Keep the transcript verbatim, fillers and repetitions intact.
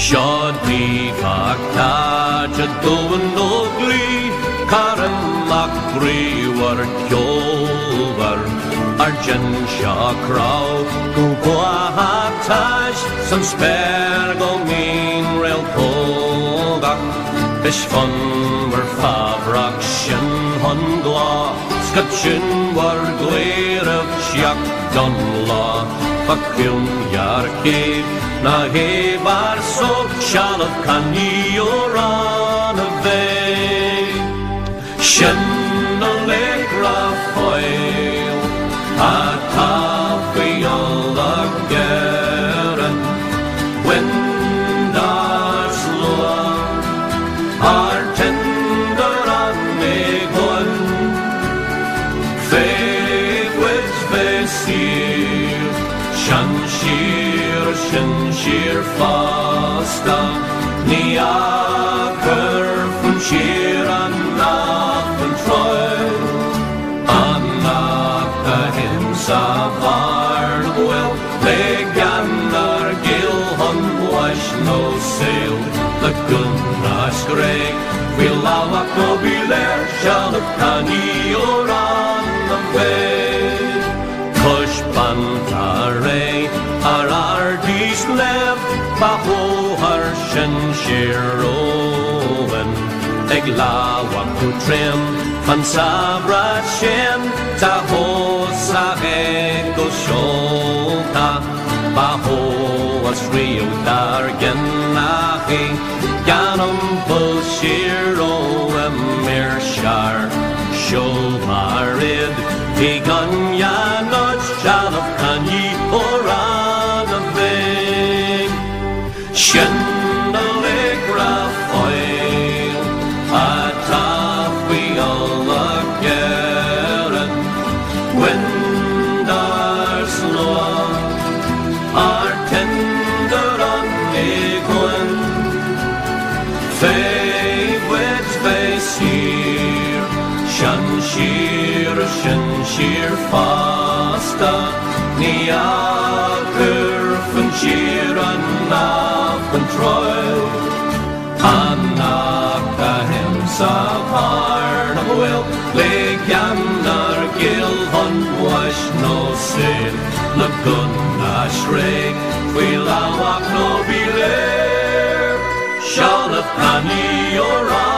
Shodli Vaktaja Dovan Ogli Karam Makri War Kyovar Arjan Shakrau Guguahatash Some Spergongin Rel Kogak bhFiann War Favrak Shin Hungla Skutchin War Gleir of Shiak Dunla Fakyum Yarkev Na hebar so shall of Kearney Ó Rinn a bhFiann Shin a legra foil a bhFiann a gheireann Windar's loa our tender an megon faith with bhFiann Shan shir shin shir fasta ni aker fun shir anach fun troi anach a himsa var well leganar gilhon wash no sail the gunnash greg we lawak no biler shall of Kearney Ó Rinn a bhFiann Kush Bantare Ar Ardis Lev Baho Harshen Shiroven Egla Waku Trim Van Sabra Shen Taho Sage Goshoka Baho Asrio Dargan Nahi Ganum Bushiro Emir Shar Shomarid Begun Yanot Shall of Kearney Ó Rinn a bhFiann Shin a legra foil a bhFiann a gheireann Windar's loa our tender an megon faith with bhFiann Shan shir shin shir fasta ni aker fun shir anach fun troi anach a himsa var well leganar gilhon wash no sin lagunash reg we lawak no biler shall of Kearney Ó Rinn